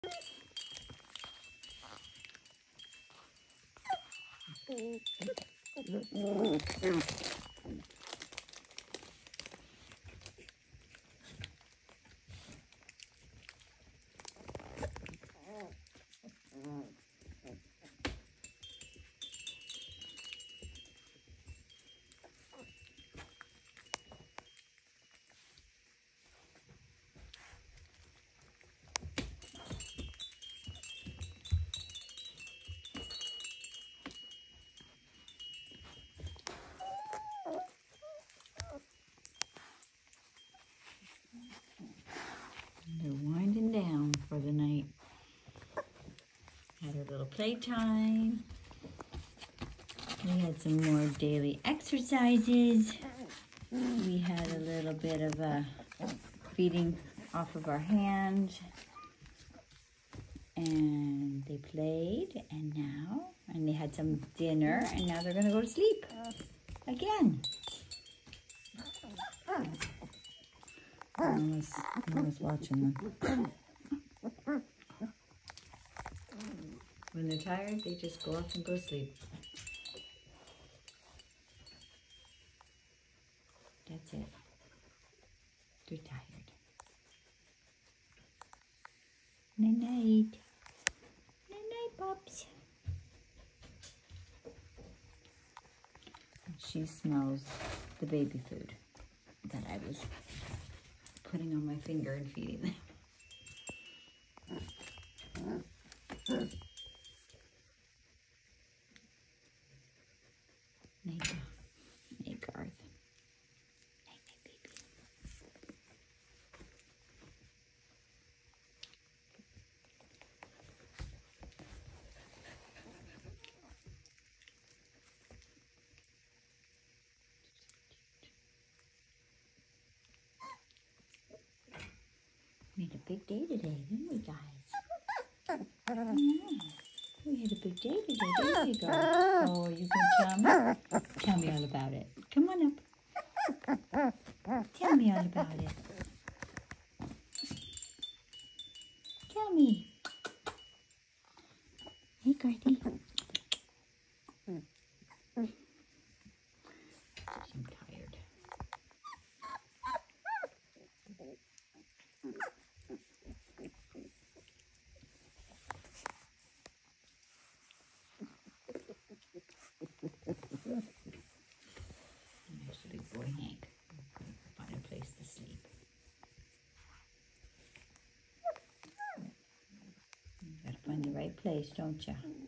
They're winding down for the night. Had a little playtime. We had some more daily exercises. We had a little bit of a feeding off of our hand. And they played, and they had some dinner, and now they're gonna go to sleep again. Mama's watching them. When they're tired, they just go off and go to sleep. That's it. They're tired. Night-night. Night-night, pups. She smells the baby food that I was putting on my finger and feeding them. Night, Garth. Night, baby. We had a big day today, didn't we, guys? Yeah. We had a big day today, didn't we, Garth? Oh, you can tell me all about it. Come on up. Tell me all about it. Tell me. Hey, Garthy. I'm tired. There's the big boy, Hank. Find a place to sleep. You gotta find the right place, don't you?